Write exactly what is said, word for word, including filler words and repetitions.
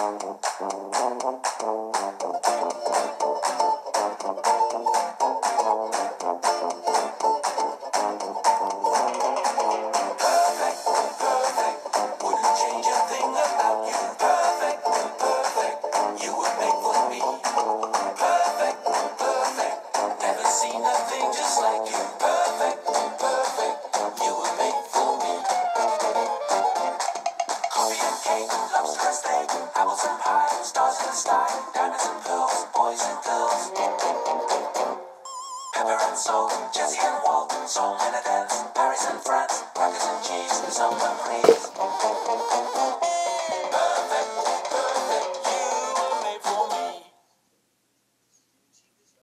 Wouldn't change a thing about you. Perfect, perfect. You were made for me. Perfect, perfect. Never seen a thing just like you. Perfect, perfect. You were made for me. Coffee and cake, lobster and steak, apples and pie, stars in the sky, diamonds and pearls, boys and girls. Pepper and salt, Jessie and Walt, song and a dance, Paris and France, crackers and cheese, someone please. Perfect.